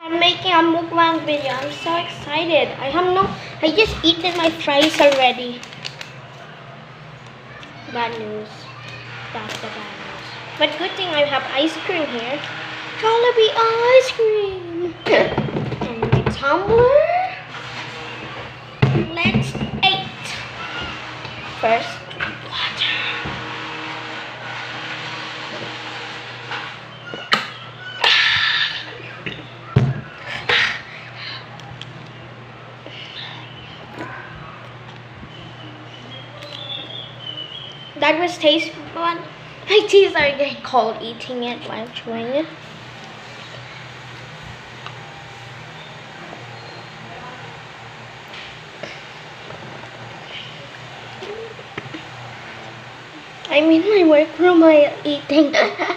I'm making a mukbang video. I'm so excited. I just eaten my fries already. Bad news. That's the bad news. But good thing I have ice cream here. Jollibee ice cream. And my tumbler. Let's eat. First, water. That was tasty, but my teeth are getting cold eating it while chewing it. I'm in my workroom while eating.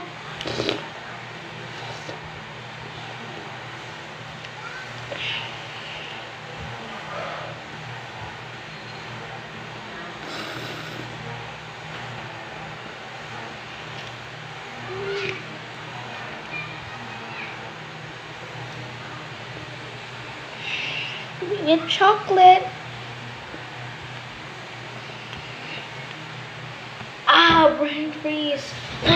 With chocolate. Brain freeze.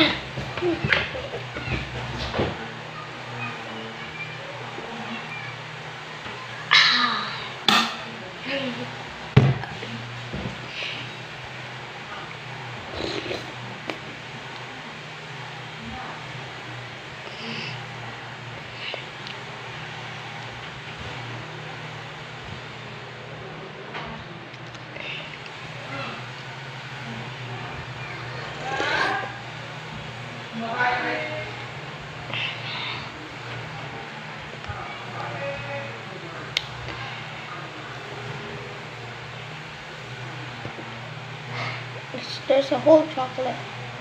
There's a whole chocolate.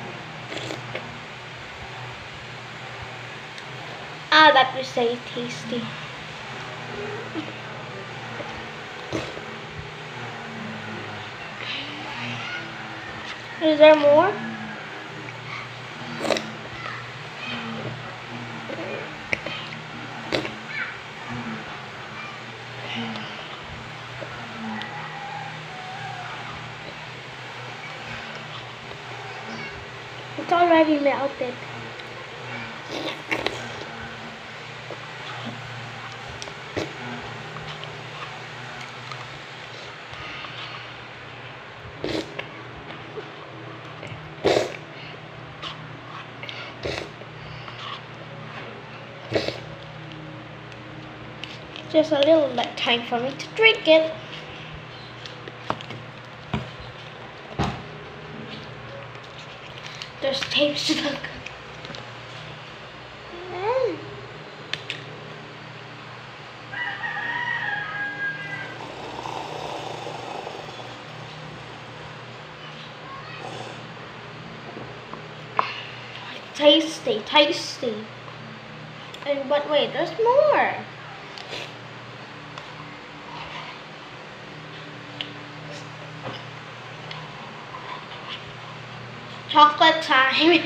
That was very tasty. Is there more? It's already melted. Just a little bit time for me to drink it. There's tape stuck. Tasty, tasty. But wait, there's more. Chocolate time.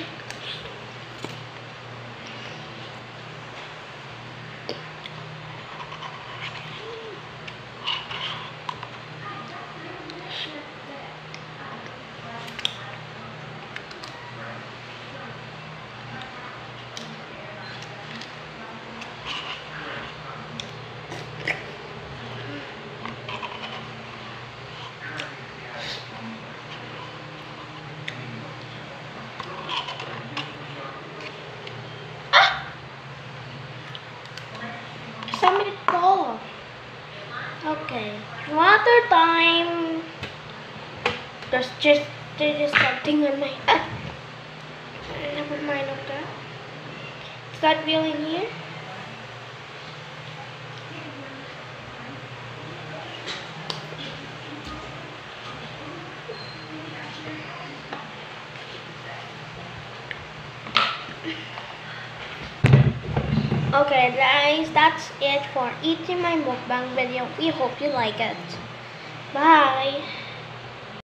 Somebody fall. Okay, water time. There's something on my. Never mind of that. Is that wheel in here? Okay guys, that's it for eating my mukbang video. We hope you like it. Bye.